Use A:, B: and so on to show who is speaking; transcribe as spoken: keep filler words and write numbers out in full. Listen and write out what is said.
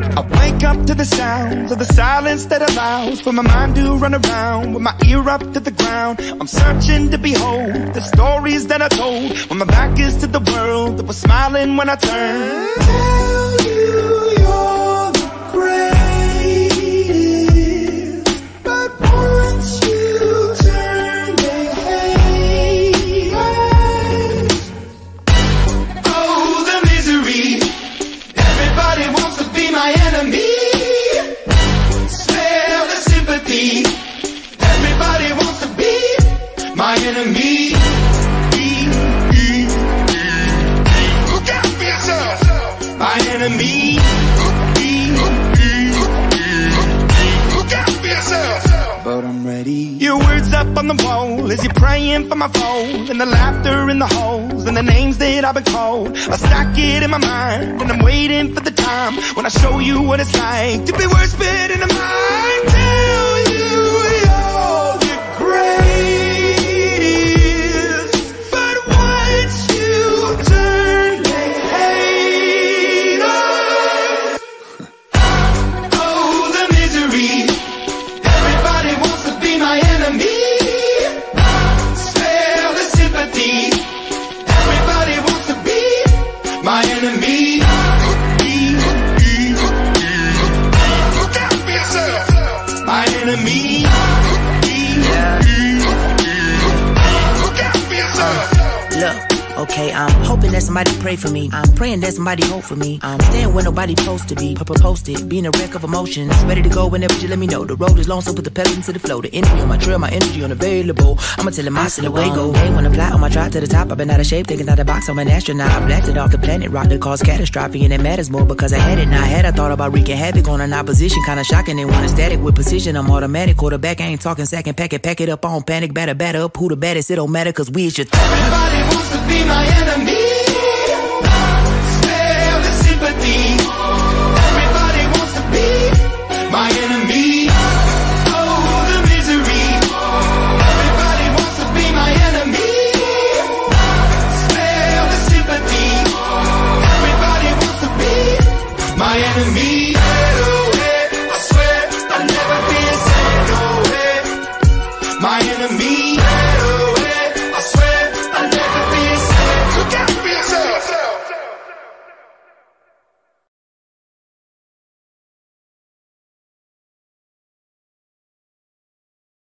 A: I wake up to the sounds of the silence that allows for my mind to run around with my ear up to the ground. I'm searching to behold the stories that I told when my back is to the world that was smiling when I turned. Tell you you're the greatest, but once you turn they hate us. Oh, the misery. Everybody wants to be my enemy. Smell the sympathy. Everybody wants to be my enemy. Look out for yourself. My enemy. Look out for yourself. But I'm ready. Your words up on the wall as you're praying for my phone, and the laughter in the holes and the names that I've been called. I stack it in my mind and I'm waiting for the time when I show you what it's like to be worse fit in the mind. Tell you you're the greatest, but once you turn they hate us. Oh, the misery. Everybody wants to be my enemy. Spare the sympathy. Everybody wants to be my enemy. Look out for yourself. My enemy. Look out for yourself.
B: Look, okay, I'm hoping that somebody pray for me. I'm praying that somebody hope for me. I'm staying where nobody supposed to be. Purple posted, being a wreck of emotions. Ready to go whenever you let me know. The road is long, so put the pedal into the flow. The energy on my trail, my energy unavailable. I'ma tell him I still away go. Hey, when I fly on my drive to the top, I've been out of shape, thinking out the box. I'm an astronaut. I blasted off the planet rock that caused catastrophe, and it matters more because I had it. Now I had I thought about wreaking havoc on an opposition, kinda shocking. They want a static with precision. I'm automatic. Quarterback, I ain't talking second. Pack it, pack it up on panic. Batter, batter up. Who the baddest? It don't matter cause we is your
A: everybody wants to be my enemy. Spare the sympathy. Everybody wants to be my enemy. Oh, the misery. Everybody wants to be my enemy. Spare the sympathy. Everybody wants to be my enemy. I swear I'll never be a sad no way. My enemy.